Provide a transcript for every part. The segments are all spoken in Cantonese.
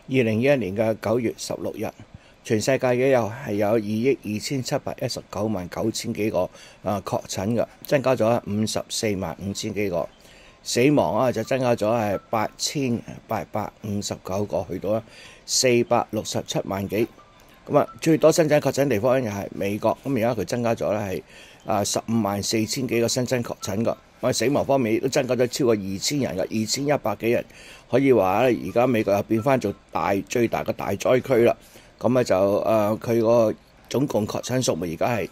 2021年嘅9月16日，全世界嘅有2億2719萬9千幾個確診嘅，增加咗54萬5千幾個，死亡就增加咗係8859個，去到467萬幾。咁最多新增確診地方又係美國，咁而家佢增加咗咧係154000幾個新增確診嘅。死亡方面亦都增加咗超過2000人嘅，2100幾人，可以話咧而家美國又變翻做最大嘅大災區啦。咁就佢個總共確診數目而家係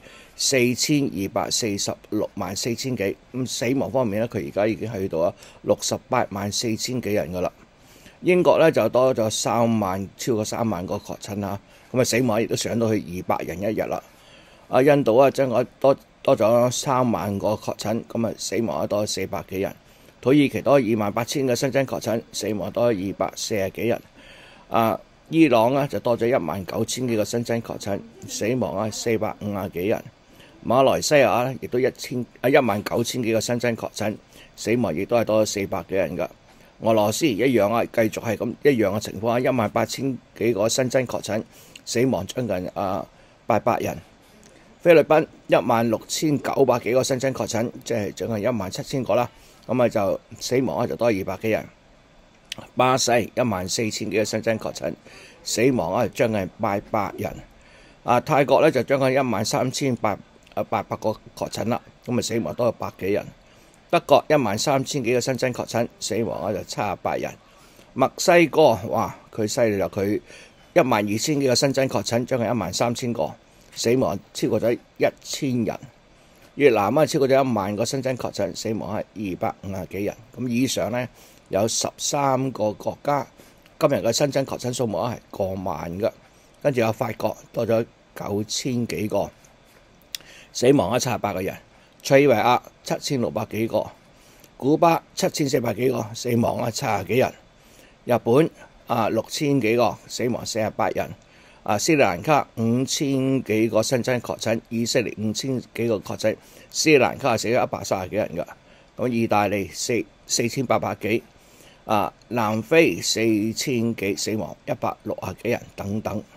4246萬4千幾，咁死亡方面咧佢而家已經去到68萬4千幾人噶啦。英國咧就多咗超過3萬個確診啦，咁死亡亦都上到去200人一日啦。印度增加多咗3萬個確診，咁死亡多400幾人。土耳其多28000個新增確診，死亡多240幾人。伊朗就多咗19000幾個新增確診，死亡450幾人。馬來西亞亦都19000幾個新增確診，死亡亦都係多咗400幾人㗎。俄羅斯一樣繼續係咁一樣嘅情況，18000幾個新增確診，死亡將近800人。菲律賓16900幾個新增確診，即係將近17000個啦，咁就死亡就多200幾人。巴西14000幾個新增確診，死亡將近800人。泰國就將近13800個確診啦，咁死亡多100幾人。德國13000幾個新增確診，死亡就78人。墨西哥佢犀利啦，佢12000幾個新增確診，將近13000個。死亡超過咗1000人。越南超過咗1萬個新增確診，死亡係250幾人。咁以上呢，有13個國家今日嘅新增確診數目係過萬嘅。跟住有法國多咗9000幾個，死亡700個人。塞爾維亞7600幾個，古巴7400幾個，死亡70幾人。日本6000幾個，死亡48人。斯里蘭卡5000幾個新增確診，以色列5000幾個確診，斯里蘭卡死咗130幾人㗎。咁意大利4800幾，南非4000幾，死亡160幾人等等。